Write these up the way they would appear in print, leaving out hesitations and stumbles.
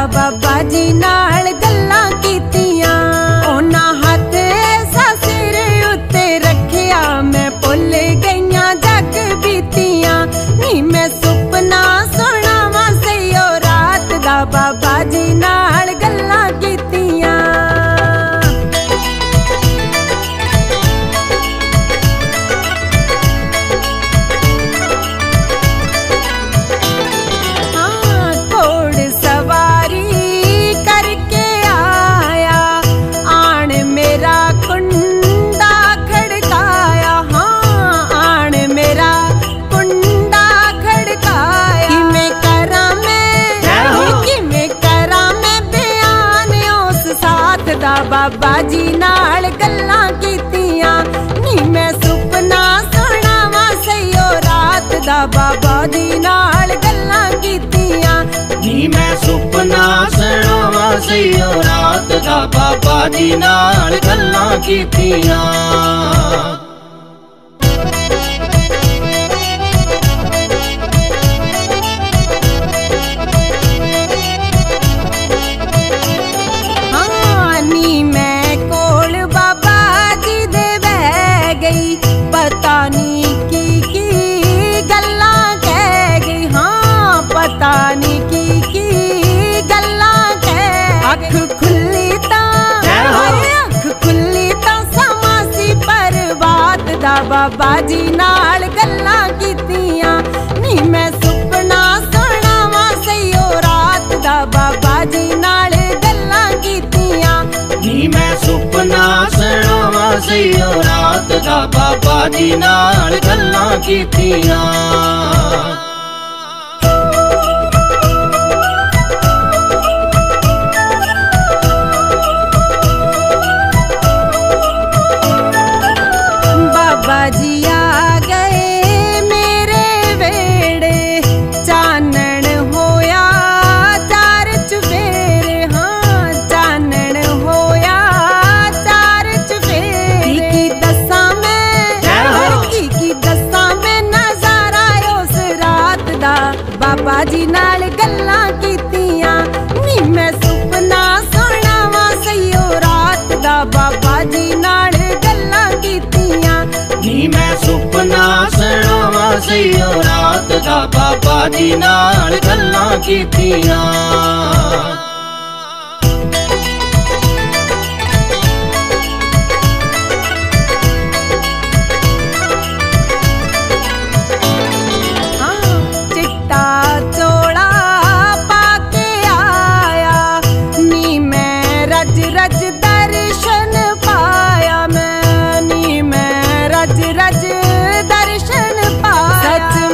बाबा जी नाल गल्लां कीतियां। उन्हां हथ ऐसा सिर उत्ते रखिया, मैं भुल गईयां जग बीतियां। नी मैं सुपना सुनावां सईओ रात दा, बाबा जी नाल गल्लां कीतियां। बाबा जी नाल गल्लां कीतियां। नी मैं सुपना सुनावां सईओ रात दा, बाबा जी नाल गल्लां कीतियां। नी मैं सुपना सुनावां सईओ रात दा, बाबा जी नाल गल्लां कीतियां। पता नी की गल्लां कह गई, हाँ पता नी की गल्लां कह। अख खुली अख खुली समा सी बर्बाद दा, बाबा जी नाल गल्लां कीतियां। नी मैं सुपना सुनावां सईओ रात दा, बाबा जी नाल गल्लां कीतियां। नी मैं सुपना सुनावां सईओ रात दा, बाबा जी नाल गल्लां कीतियां। बाबा जी आ गए मेरे वेड़े, चानण होया चार चुफेरे। हाँ चानण होया चार चुफेरे। की दसा मैं नजारा उस रात दा, बाबा जी नाल गल्लां कीतियां। नी मैं सुपना सुनावां सईओ रात दा, बाबा जी नाल गल्लां कीतियां। नी मैं सुपना सुनावां सईओ रात दा, बाबा जी नाल गल्लां कीतियां। रज दर्शन पाया मैं, नी मैं रज दर्शन पाया।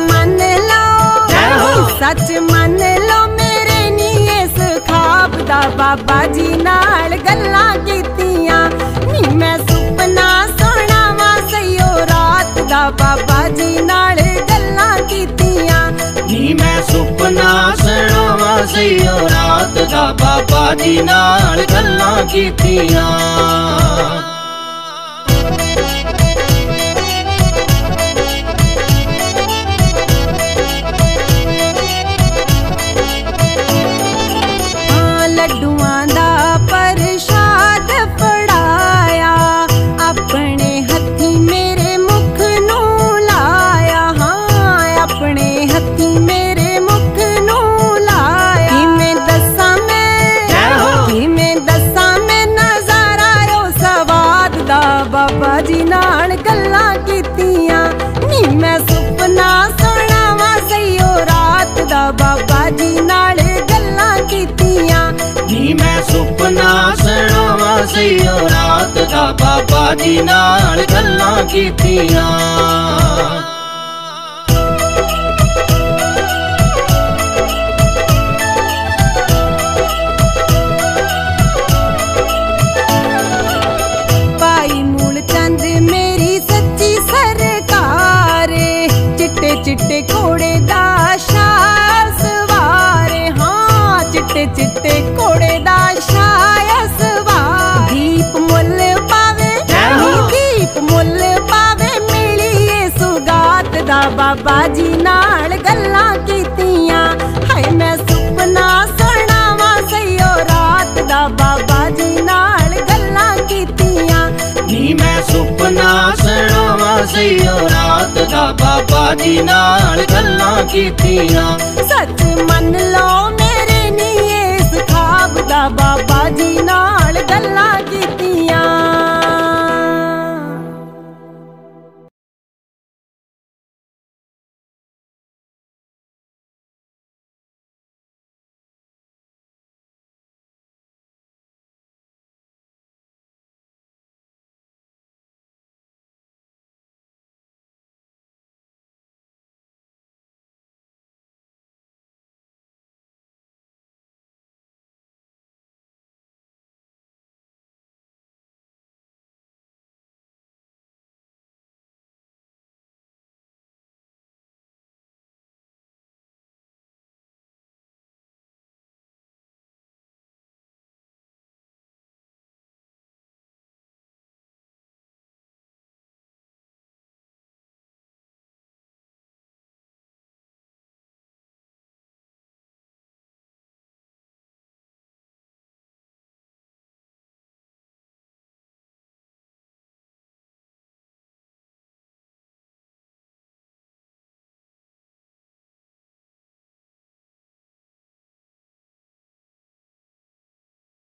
सच मन लो मेरे नी इस ख्वाब दा, बाबा जी नाल गल्लां कीतियां। नी मैं सुपना सुनावां सईओ रात दा, बाबा जी नाल गल्लां कीतियां। नी मैं सुपना सुनावां सईओ रात दा, बाबा जी नाल गल्लां कीतियां। लड्डुआं दा प्रशाद फड़ाया, अपने हत्थी मेरे मुख नूं लाया। हाँ अपने हत्थी मेरे मुख नूं लाया। किवें दसां मैं नजारा ओ सवाद दा, बाबा जी नाल गल्लां कीतियां। नी मैं सुपना सुनावां सईओ रात दा, बाबा जी नाल गल्लां कीतियां। नी मैं सुपना सुनावां सईओ रात दा, बाबा जी नाल गल्लां कीतियां। भाई मूलचंद मेरी सच्ची सरकार, चिट्टे चिट्टे घोड़े दा शाह सवारे। हाँ चिट्टे चिट्टे घोड़े दा शाह सवार। दीप मुल पावे मिलिए सुगात दा, बाबा जी नाल गल्लां कीतियां। हाय मैं सुपना सुनावां सही दा बाबा जी नाल गल्लां कीतियां। सच मन लो